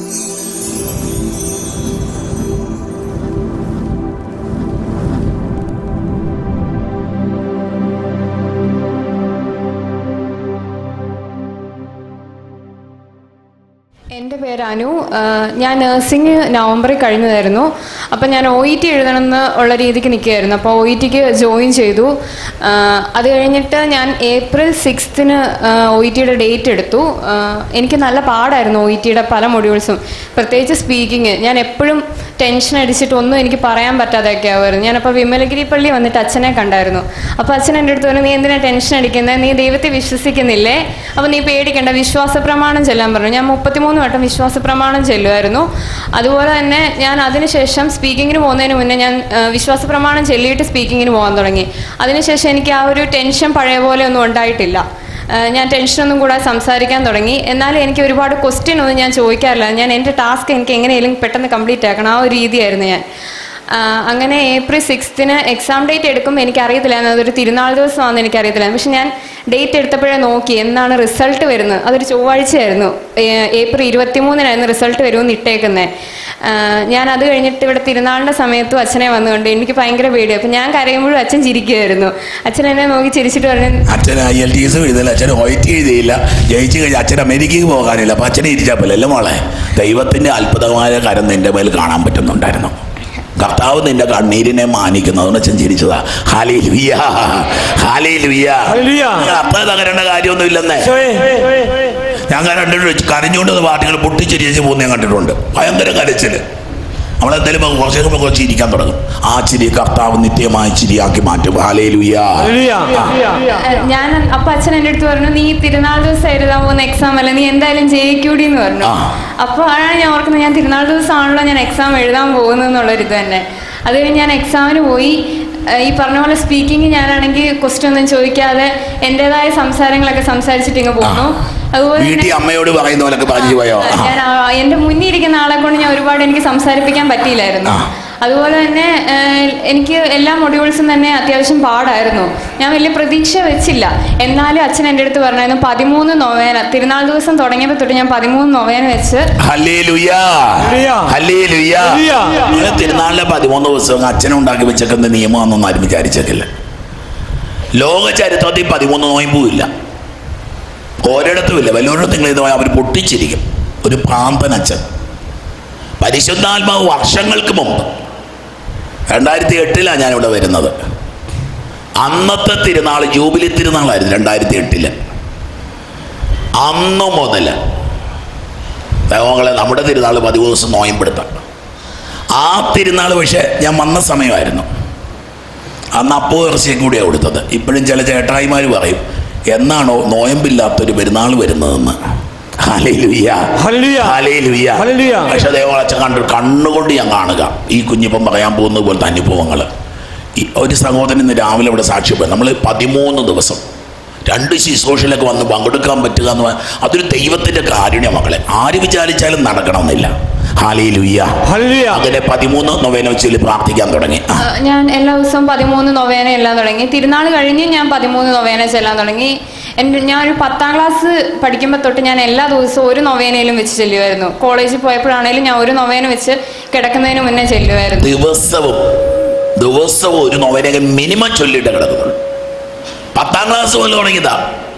എൻ്റെ പേര് അനു. ഞാൻ നഴ്സിംഗ് നവംബറിൽ കഴിഞ്ഞതായിരുന്നു. അപ്പം ഞാൻ OET എഴുതണമെന്ന് ഉള്ള രീതിക്ക് നിൽക്കുകയായിരുന്നു. അപ്പോൾ OETക്ക് ജോയിൻ ചെയ്തു. അത് കഴിഞ്ഞിട്ട് ഞാൻ April 6 OETയുടെ ഡേറ്റ് എടുത്തു. എനിക്ക് നല്ല പാടായിരുന്നു OETയുടെ പല മൊഡ്യൂൾസും, പ്രത്യേകിച്ച് സ്പീക്കിങ്. ഞാൻ എപ്പോഴും ടെൻഷൻ അടിച്ചിട്ടൊന്നും എനിക്ക് പറയാൻ പറ്റാതെയൊക്കെ ആവുമായിരുന്നു. ഞാനപ്പോൾ വിമലഗിരി പള്ളി വന്നിട്ട് അച്ഛനെ കണ്ടായിരുന്നു. അപ്പോൾ അച്ഛൻ എൻ്റെ അടുത്ത് പറഞ്ഞു, നീ എന്തിനാ ടെൻഷൻ അടിക്കുന്നത്, നീ ദൈവത്തെ വിശ്വസിക്കുന്നില്ലേ, അപ്പോൾ നീ പേടിക്കേണ്ട, വിശ്വാസ പ്രമാണം ചെല്ലാൻ പറഞ്ഞു. ഞാൻ 33 വട്ടം വിശ്വാസ പ്രമാണം ചെല്ലുമായിരുന്നു. അതുപോലെ തന്നെ ഞാൻ അതിനുശേഷം സ്പീക്കിങ്ങിന് പോകുന്നതിന് മുന്നേ ഞാൻ വിശ്വാസ പ്രമാണം ചെല്ലിയിട്ട് സ്പീക്കിങ്ങിന് പോകാൻ തുടങ്ങി. അതിനുശേഷം എനിക്ക് ആ ഒരു ടെൻഷൻ പഴയ പോലെ ഒന്നും ഉണ്ടായിട്ടില്ല. ഞാൻ ടെൻഷനൊന്നും കൂടാതെ സംസാരിക്കാൻ തുടങ്ങി. എന്നാലും എനിക്ക് ഒരുപാട് ക്വസ്റ്റ്യൻ ഒന്നും ഞാൻ ചോദിക്കാറില്ല. ഞാൻ എൻ്റെ ടാസ്ക് എനിക്ക് എങ്ങനെയെങ്കിലും പെട്ടെന്ന് കംപ്ലീറ്റ് ആക്കണം, ആ ഒരു രീതിയായിരുന്നു ഞാൻ. അങ്ങനെ April 6 എക്സാം ഡേറ്റ് എടുക്കുമ്പോൾ എനിക്കറിയത്തില്ലായിരുന്നു, അതൊരു തിരുനാൾ ദിവസമാണെന്ന് എനിക്കറിയത്തില്ലായിരുന്നു. പക്ഷെ ഞാൻ ഡേറ്റ് എടുത്തപ്പോഴേ നോക്കി എന്നാണ് റിസൾട്ട് വരുന്നത്. അതൊരു ചൊവ്വാഴ്ചയായിരുന്നു. April 23 റിസൾട്ട് വരുമെന്ന് ഇട്ടേക്കുന്നത്. ഞാൻ അത് കഴിഞ്ഞിട്ട് ഇവിടെ തിരുനാളിൻ്റെ സമയത്തും അച്ഛനെ വന്നു കണ്ട് എനിക്ക് ഭയങ്കര പേടിയാണ്. അപ്പം ഞാൻ കരയുമ്പോഴും അച്ഛൻ ചിരിക്കുമായിരുന്നു. അച്ഛൻ എന്നെ നോക്കി ചിരിച്ചിട്ട് പറഞ്ഞു, അച്ഛൻ IELTS എഴുതില്ല, അച്ഛൻ OET എഴുതിയില്ല, ജയിച്ചു കഴിഞ്ഞാൽ അച്ഛൻ അമേരിക്കയ്ക്ക് പോകാനില്ല. അപ്പം അച്ഛനെ ഇരിച്ചാൽ പോലെ മോളെ, ദൈവത്തിൻ്റെ അത്ഭുതമായ കരം നിന്റെ മേൽ കാണാൻ പറ്റുന്നുണ്ടായിരുന്നു. കർത്താവ് നിന്റെ കണ്ണീരിനെ മാനിക്കുന്നു. അതുകൊണ്ട് അച്ഛൻ ചിരിച്ചതാ. Hallelujah, hallelujah. അത്ര തകരേണ്ട കാര്യമൊന്നും ഇല്ലെന്നേ. ഞാൻ കണ്ടിട്ടുണ്ട്, കരഞ്ഞുകൊണ്ട് പാർട്ടികൾ പൊട്ടിച്ചിരിച്ച് പോകുന്ന ഞാൻ കണ്ടിട്ടുണ്ട്. ഭയങ്കര കരച്ചില്. നമ്മളെന്തായാലും കുറച്ച് ചിരിക്കാൻ തുടങ്ങും. ആ ചിരി കർത്താവ് നിത്യമായ ചിരിയാക്കി മാറ്റും. ഹല്ലേലൂയ. ഞാൻ അപ്പൊ അച്ഛൻ എൻ്റെ അടുത്ത് പറഞ്ഞു, നീ തിരുനാൾ ദിവസം എഴുതാൻ പോകുന്ന എക്സാം അല്ല, നീ എന്തായാലും ജയിക്കൂടി എന്ന് പറഞ്ഞു. അപ്പോൾ ആണ് ഞാൻ ഓർക്കുന്നത്, ഞാൻ തിരുനാൾ ദിവസമാണല്ലോ ഞാൻ എക്സാം എഴുതാൻ പോകുന്നതെന്നുള്ളൊരിത് തന്നെ. അത് കഴിഞ്ഞ് ഞാൻ എക്സാമിന് പോയി. ഈ പറഞ്ഞ പോലെ സ്പീക്കിങ് ഞാനാണെങ്കിൽ ക്വസ്റ്റ്യൻ ഒന്നും ചോദിക്കാതെ എൻ്റെതായ സംസാരങ്ങളൊക്കെ സംസാരിച്ചിട്ട് ഇങ്ങ് പോകുന്നു. അതുപോലെ അമ്മയോട് പറയുന്ന പോലൊക്കെ ഞാൻ എൻ്റെ മുന്നിൽ ഇരിക്കുന്ന ആളെ കൊണ്ട് ഞാൻ ഒരുപാട് എനിക്ക് സംസാരിപ്പിക്കാൻ പറ്റിയില്ലായിരുന്നു. അതുപോലെ തന്നെ എനിക്ക് എല്ലാ മൊഡ്യൂൾസും തന്നെ അത്യാവശ്യം പാടായിരുന്നു. ഞാൻ വലിയ പ്രതീക്ഷ വെച്ചില്ല. എന്നാലും അച്ഛൻ എൻ്റെ അടുത്ത് പറഞ്ഞായിരുന്നു 13 നൊവേന, തിരുനാൾ ദിവസം തുടങ്ങിയപ്പോൾ തൊട്ട് ഞാൻ 13 നൊവേന വെച്ച്. തിരുനാളിലെ 13 ദിവസം അച്ഛനുണ്ടാക്കി വെച്ചേക്കുന്ന നിയമമാണെന്നൊന്നും ആരും വിചാരിച്ചേക്കില്ല. ലോക ചരിത്രത്തിൽ 13 നോയമ്പും ഇല്ല, ഒരിടത്തും ഇല്ല. വല്ലവരുടെ നിങ്ങൾ അവർ പൊട്ടിച്ചിരിക്കും. ഒരു പ്രാന്തൻ അച്ഛൻ. പരിശുദ്ധാത്മാവ് വർഷങ്ങൾക്ക് മുമ്പ് 2008 ഞാനിവിടെ വരുന്നത്. അന്നത്തെ തിരുനാൾ ജൂബിലി തിരുനാളായിരുന്നു 2008. അന്ന് മുതൽ ദൈവങ്ങളെ നമ്മുടെ തിരുനാൾ 13 ദിവസം നോയമ്പെടുത്താം. ആ തിരുനാൾ പക്ഷേ ഞാൻ വന്ന സമയമായിരുന്നു. അന്ന് അപ്പോ ഇറച്ചിയും കൂടിയാണ് കൊടുത്തത്. ഇപ്പോഴും ചില ചേട്ടായിമാർ പറയും, എന്നാണോ നോയമ്പില്ലാത്തൊരു പെരുന്നാൾ വരുന്നതെന്ന്. പക്ഷെ ദൈവങ്ങളച്ഛൻ കണ്ണുകൊണ്ട് ഞാൻ കാണുക ഈ കുഞ്ഞിപ്പം പറയാൻ പോകുന്നത് പോലത്തെ അനുഭവങ്ങൾ. ഒരു സഹോദരൻ ഇന്ന് രാവിലെ ഇവിടെ സാക്ഷ്യപ്പെടും. നമ്മൾ 13 ദിവസം 2 ശുശ്രൂഷയിലൊക്കെ വന്ന് പങ്കെടുക്കാൻ പറ്റുക എന്ന് പറഞ്ഞാൽ അതൊരു ദൈവത്തിൻ്റെ കാരുണ്യ മക്കളെ. ആര് വിചാരിച്ചാലും നടക്കണമെന്നില്ല. അങ്ങനെ 13 നൊവേന വെച്ച് പ്രാർത്ഥിക്കാൻ തുടങ്ങി. ഞാൻ എല്ലാ ദിവസവും 13 നൊവേന എല്ലാം തുടങ്ങി. തിരുനാൾ കഴിഞ്ഞ് ഞാൻ 13 നൊവേന ചെല്ലാൻ തുടങ്ങി. ഞാനൊരു 10ാം ക്ലാസ് പഠിക്കുമ്പോൾ തൊട്ട് ഞാൻ എല്ലാ ദിവസവും ഒരു നൊവേനയിലും വെച്ച് ചെല്ലുമായിരുന്നു. കോളേജിൽ പോയപ്പോഴാണേലും ഞാൻ ഒരു നൊവേന വെച്ച് കിടക്കുന്നതിന് മുന്നേ ചെല്ലുമായിരുന്നു. ദിവസവും ഒരു നൊവേന മിനിമം ചൊല്ലിട്ട് കിടക്കുന്നു. 10ാം ക്ലാസ് പോലെ തുടങ്ങിയതാ.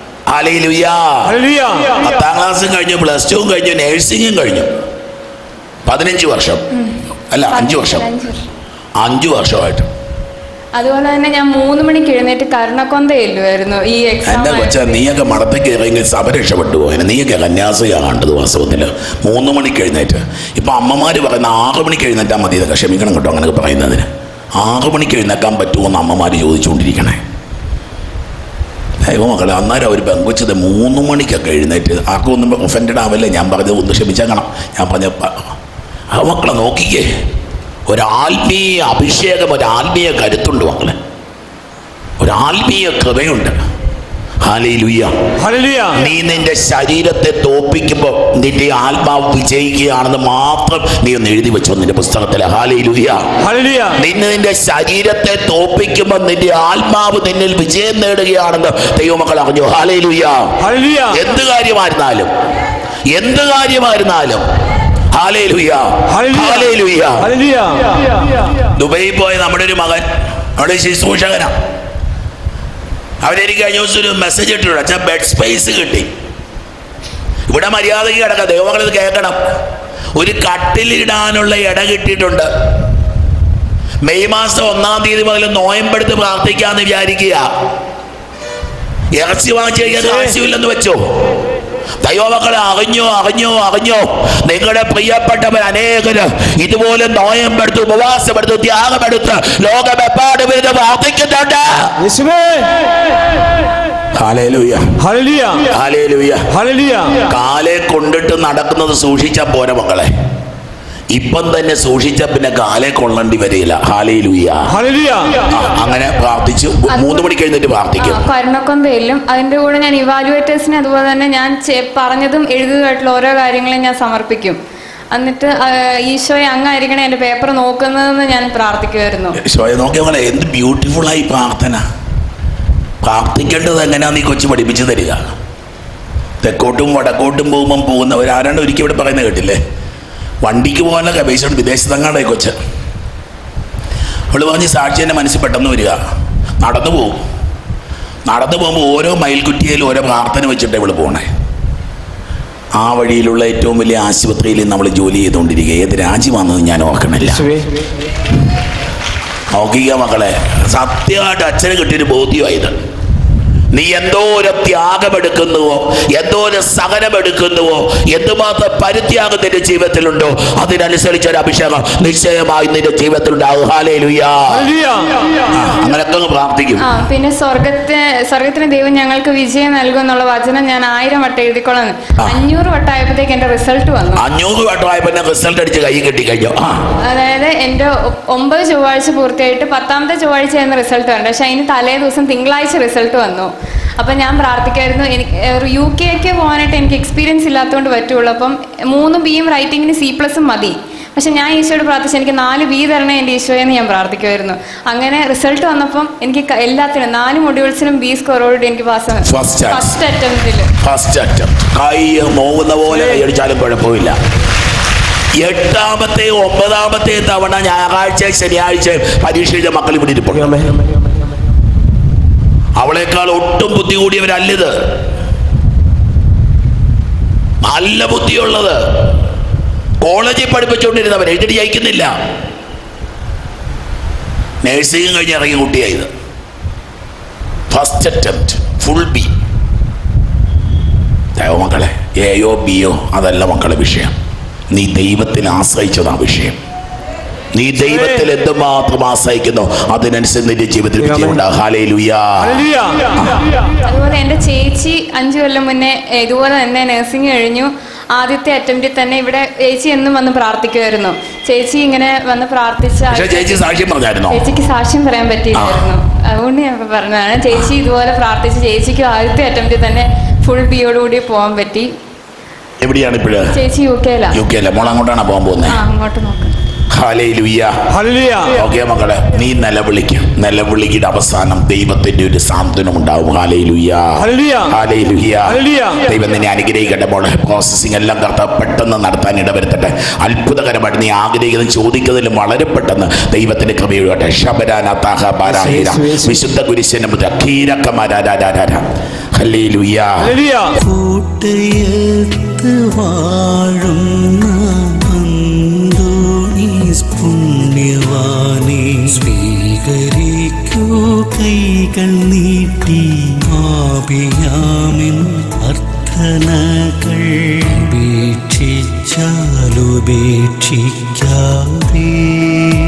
10ാം ക്ലാസ്സും കഴിഞ്ഞു, +2 കഴിഞ്ഞു, നേഴ്സിംഗും കഴിഞ്ഞു. 15 വർഷം അല്ല 5 വർഷം 5 വർഷമായിട്ട്. അതുപോലെ തന്നെ ഞാൻ 3 മണിക്ക് എഴുന്നേറ്റ് കരുണക്കൊന്ത ചെല്ലുമായിരുന്നു ഈ എക്സാം. എന്റെ കൊച്ച, നീയൊക്കെ മടത്തേക്ക് ഇറങ്ങി സഭ രക്ഷപ്പെട്ടു പോയത്. നീയൊക്കെ കന്യാസിയാണ് കണ്ടത് വാസ്തവത്തിൽ. 3 മണിക്ക് എഴുന്നേറ്റ്. ഇപ്പം അമ്മമാർ പറയുന്ന 6 മണിക്ക് എഴുന്നേറ്റാൽ മതി. ഇതൊക്കെ ക്ഷമിക്കണം കേട്ടോ അങ്ങനെയൊക്കെ പറയുന്നതിന്. 6 മണിക്ക് എഴുന്നേക്കാൻ പറ്റുമോയെന്ന് അമ്മമാർ ചോദിച്ചുകൊണ്ടിരിക്കണേ. ദൈവമക്കളെ, അന്നേരം അവർ പെങ്കൊച്ചത് 3 മണിക്കൊക്കെ എഴുന്നേറ്റ്. ആർക്കും ഒന്നും ഒഫൻഡഡ് ആവല്ലേ, ഞാൻ പറഞ്ഞത് ഒന്ന് ക്ഷമിച്ചേക്കണം. ഞാൻ പറഞ്ഞ മക്കളെ നോക്കിക്കേ, ഒരാത്മീയ അഭിഷേകം, ഒരാത്മീയ കരുത്തുണ്ട് മക്കളെ, ഒരാത്മീയ കൃപയുണ്ട്. നീ നിന്റെ ശരീരത്തെ തോപ്പിക്കുമ്പോൾ നിന്റെ ആത്മാവ് വിജയിക്കുകയാണെന്ന് മാത്രം നീ ഒന്ന് എഴുതി വെച്ചോ നിന്റെ പുസ്തകത്തില്. നിന്റെ ശരീരത്തെ തോപ്പിക്കുമ്പോൾ നിന്റെ ആത്മാവ് നിന്നിൽ വിജയം നേടുകയാണെന്ന് ദൈവമക്കൾ അറിഞ്ഞു. ഹല്ലേലൂയ. എന്ത് കാര്യമായിരുന്നാലും ഹല്ലേലൂയ, ഹല്ലേലൂയ. ദുബൈയിൽ പോയ നമ്മുടെ ഒരു മകൻ അവിടെ ശുശ്രൂഷകനാ. അവരെനിക്ക് കഴിഞ്ഞ ദിവസം ഒരു മെസ്സേജ് ഇട്ടിട്ടുണ്ട്, അച്ഛാ ബെഡ് സ്പേസ് കിട്ടി. ഇവിടെ മര്യാദയ്ക്ക് കിടക്കാം, ദൈവമക്കളിത് കേൾക്കണം. ഒരു കട്ടിലിടാനുള്ള ഇട കിട്ടിയിട്ടുണ്ട്. മെയ് മാസം 1-ാം തീയതി മുതൽ നോയമ്പെടുത്ത് പ്രാർത്ഥിക്കാന്ന് വിചാരിക്കുക. ഇറച്ചി വാങ്ങിച്ചു കഴിക്കാൻ ആവശ്യമില്ലെന്ന് വെച്ചോ. ദൈവമക്കളെ അറിഞ്ഞോ നിങ്ങളുടെ പ്രിയപ്പെട്ടവർ അനേകര് ഇതുപോലെ നോയമ്പെടുത്ത് ഉപവാസമെടുത്ത് ത്യാഗമെടുത്ത് ലോകമെപ്പാട് വരുന്ന പ്രാർത്ഥിക്കുന്നുണ്ട്. കാലെ കൊണ്ടിട്ട് നടക്കുന്നത് സൂക്ഷിച്ച പോരെ മക്കളെ. ഇപ്പം തന്നെ സൂക്ഷിച്ച പിന്നെ കാലെ കൊള്ളേണ്ടി വരില്ല. അങ്ങനെ പ്രാർത്ഥിച്ചു. 3 മണിക്ക് എഴുന്നേറ്റ് പ്രാർത്ഥിക്കും. കരുണക്കൊന്തയിലും അതിന്റെ കൂടെ ഞാൻ ഇവാലുവേറ്റേഴ്സിനെ അതുപോലെ തന്നെ ഞാൻ പറഞ്ഞതും എഴുതുകയായിട്ടുള്ള ഓരോ കാര്യങ്ങളും ഞാൻ സമർപ്പിക്കും. എന്നിട്ട് ഈശോയെ അങ്ങായിരിക്കണേ എന്റെ പേപ്പർ നോക്കുന്നതെന്ന് ഞാൻ പ്രാർത്ഥിക്കുമായിരുന്നു. ഈശോയെ നോക്കിയ എന്ത് ബ്യൂട്ടിഫുൾ ആയി പ്രാർത്ഥന. പ്രാർത്ഥിക്കേണ്ടത് എങ്ങനെയാന്ന് ഈ കൊച്ചു പഠിപ്പിച്ചു തരിക. തെക്കോട്ടും വടക്കോട്ടും പോകുന്നവർ ആരാണ്ട് ഒരിക്കൽ ഇവിടെ പറയുന്നത് കേട്ടില്ലേ, വണ്ടിക്ക് പോകാനുള്ള കപേശം വിദേശത്തങ്ങാണ്ടായി കൊച്ച്. അവള് പറഞ്ഞ് സാക്ഷി എൻ്റെ മനസ്സിൽ പെട്ടെന്ന് വരിക. നടന്നു പോകുമ്പോൾ ഓരോ മയിൽക്കുറ്റിയിലും ഓരോ പ്രാർത്ഥന വെച്ചിട്ട് ഇവള് പോണേ. ആ വഴിയിലുള്ള ഏറ്റവും വലിയ ആശുപത്രിയിൽ നമ്മൾ ജോലി ചെയ്തുകൊണ്ടിരിക്കുക. ഏത് രാജ്യമാണെന്ന് ഞാൻ ഓർക്കണില്ല. നോക്കിക്ക മക്കളെ, സത്യമായിട്ട് അച്ഛന് കിട്ടിയൊരു ബോധ്യമായത്. നീ എന്തോരം ത്യാഗമെടുക്കുന്നുവോ, എന്തോരം സഹനമെടുക്കുന്നുവോ, എന്തുമാത്രം പരിത്യാഗം നിന്റെ ജീവിതത്തിലുണ്ടോ അതിനനുസരിച്ച് ഒരു അഭിഷേകം നിശ്ചയമായി നിന്റെ ജീവിതത്തിലുണ്ടാകും. ഹല്ലേലൂയാ. അങ്ങനെയൊക്കെ പ്രാർത്ഥിക്കും. പിന്നെ സ്വർഗത്തിന് ദൈവം ഞങ്ങൾക്ക് വിജയം നൽകും എന്നുള്ള വചനം ഞാൻ 1000 വട്ടം എഴുതിക്കൊള്ളാം. 500 വട്ടമായപ്പോഴത്തേക്ക് എന്റെ റിസൾട്ട് വന്നു. 500 വട്ടമായപ്പോ റിസൾട്ട് അടിച്ച് കൈ കെട്ടി കഴിഞ്ഞു. അതായത് എന്റെ 9 ചൊവ്വാഴ്ച പൂർത്തിയായിട്ട് 10ാമത്തെ ചൊവ്വാഴ്ച ആയിരുന്നു റിസൾട്ട് വന്നത്. പക്ഷെ അതിന് തലേ ദിവസം തിങ്കളാഴ്ച റിസൾട്ട് വന്നു. അപ്പം ഞാൻ പ്രാർത്ഥിക്കായിരുന്നു, എനിക്ക് UK പോകാനായിട്ട് എനിക്ക് എക്സ്പീരിയൻസ് ഇല്ലാത്തതുകൊണ്ട് പറ്റുള്ളൂ. അപ്പം 3 Bയും റൈറ്റിങ്ങിന് C+ മതി. പക്ഷെ ഞാൻ ഈശോയോട് പ്രാർത്ഥിച്ചു, എനിക്ക് 4 B തരണേ എൻ്റെ ഈശോയെന്ന് ഞാൻ പ്രാർത്ഥിക്കുമായിരുന്നു. അങ്ങനെ റിസൾട്ട് വന്നപ്പം എനിക്ക് എല്ലാത്തിനും 4 മൊഡ്യൂൾസിനും B സ്കോറോട് എനിക്ക് പാസ്. ഫസ്റ്റ് അറ്റംപ്റ്റിൽ കൈ നോവുന്ന പോലെ അടിച്ചാലും കുഴപ്പമില്ല. 8ാമത്തെ 9ാമത്തെ തവണ ഞായറാഴ്ച ശനിയാഴ്ച പരീക്ഷ എഴുതിയ മക്കൾ ഇവിടെ ഇരിപ്പുണ്ട്. അവളെക്കാൾ ഒട്ടും ബുദ്ധി കൂടിയവരല്ലത്, നല്ല ബുദ്ധിയുള്ളത്. കോളേജിൽ പഠിപ്പിച്ചുകൊണ്ടിരുന്നവർ എഴുതി ജയിക്കുന്നില്ല. നേഴ്സിംഗ് കഴിഞ്ഞ് ഇറങ്ങിയ കുട്ടിയായത്. First attempt full B. മക്കളെ, Aയോ Bയോ അതല്ല മക്കളെ വിഷയം. നീ ദൈവത്തിൽ ആശ്രയിച്ചതാ വിഷയം. നീ ദൈവത്തിൽ എന്തുമാത്രം ആശ്രയിക്കുന്നു അതിനനുസരിച്ച് നിന്റെ ജീവിതത്തിൽ വിജയമുണ്ടാകും. ഹല്ലേലൂയാ. അതുപോലെ എൻ്റെ ചേച്ചി 5 കൊല്ലം മുന്നേ ഇതുപോലെ തന്നെ നഴ്സിംഗ് കഴിഞ്ഞു. ആദ്യത്തെ അറ്റംപ്റ്റിൽ തന്നെ ഇവിടെ ചേച്ചി എന്നും വന്ന് പ്രാർത്ഥിക്കുമായിരുന്നു. ചേച്ചി ഇങ്ങനെ വന്ന് പ്രാർത്ഥിച്ച ചേച്ചിക്ക് സാക്ഷ്യം പറയാൻ പറ്റിയില്ലായിരുന്നു. അതുകൊണ്ട് ഞാൻ പറഞ്ഞതാണ്, ചേച്ചി ഇതുപോലെ പ്രാർത്ഥിച്ച് ചേച്ചിക്ക് ആദ്യത്തെ അറ്റംപ്റ്റിൽ തന്നെ ഫുൾ ബിയോടുകൂടി പോകാൻ പറ്റി. എവിടെയാണ് ഇപ്പോഴും? ചേച്ചി UK മോൾ അങ്ങോട്ടാണ് പോകാൻ പോകുന്നത്. അങ്ങോട്ട് നോക്കാം. ഓക്കെ മക്കളെ, നീ നിലവിളിയുടെ അവസാനം ദൈവത്തിന്റെ ഒരു സാന്ത്വനം ഉണ്ടാവും. ദൈവം നിന്നെ അനുഗ്രഹിക്കട്ടെ മോളെ. പ്രോസസ്സിംഗ് എല്ലാം പെട്ടെന്ന് നടത്താൻ ഇടവരുത്തട്ടെ. അത്ഭുതകരമായിട്ട് നീ ആഗ്രഹിക്കുന്നതും ചോദിക്കുന്നതിലും വളരെ പെട്ടെന്ന് ദൈവത്തിന്റെ കൃപയൊഴുകട്ടെ. വിശുദ്ധ കുരിശന്റെ പുണ്യവാനെ സ്വീകരിക്കൂ കൈകൾ നീട്ടി ആപിയാമിൻ അർത്ഥനകൾ ഉപേക്ഷിച്ചാലുപേക്ഷിക്കാതെ